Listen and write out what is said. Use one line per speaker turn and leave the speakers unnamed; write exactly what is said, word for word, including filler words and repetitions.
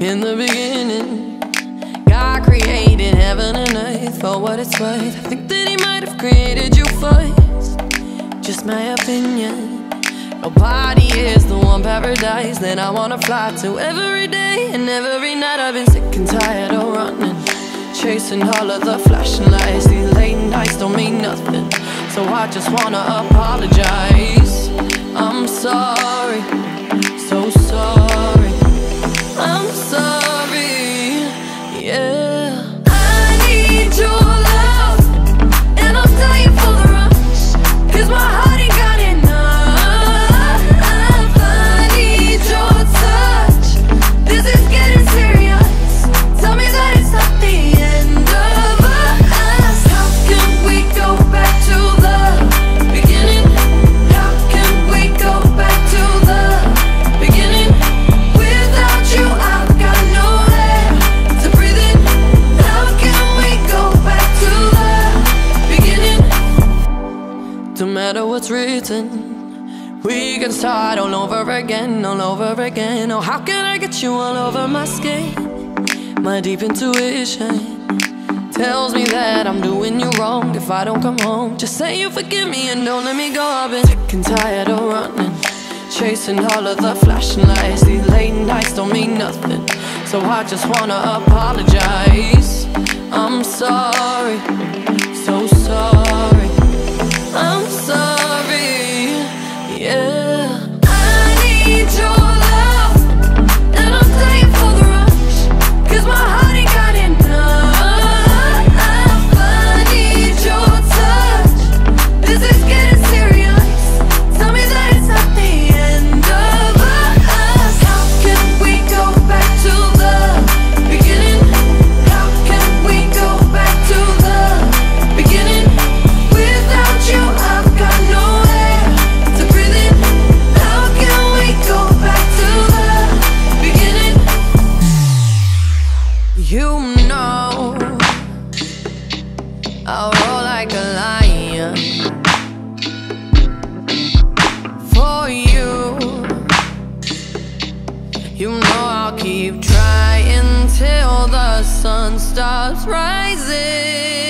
In the beginning, God created heaven and earth. For what it's worth, I think that He might have created you first. Just my opinion. Nobody is the one paradise that I wanna fly to every day and every night. I've been sick and tired of running, chasing all of the flashing lights. These late nights don't mean nothing, so I just wanna apologize. I'm sorry, so sorry. I'm sorry, yeah. I need your love, and I'm dying for the rush, 'cause my heart ain't got enough. I need your touch, this is getting serious. Tell me that it's not the end of us. How can we go back to the beginning? How can we go back to the beginning? Without you, I've got no air to breathe in. How can we go back to the beginning? Don't matter what's written, we can start all over again, all over again. Oh, how can I get you all over my skin? My deep intuition tells me that I'm doing you wrong if I don't come home. Just say you forgive me and don't let me go. I've been sick and tired of running, chasing all of the flashing lights. These late nights don't mean nothing, so I just wanna apologize. I'm sorry, so sorry. I'm sorry, yeah. I need your love, and I'm dying for the rush, 'cause my heart ain't got enough. I need your touch, this is getting serious. Tell me that it's not the end of us. How can we go back to the beginning? How can we go back to the beginning? Without you, I've got no air to breathe in. How can we go back to the beginning? You know I'll roll like a lion for you. You know I'll keep trying till the sun stops rising.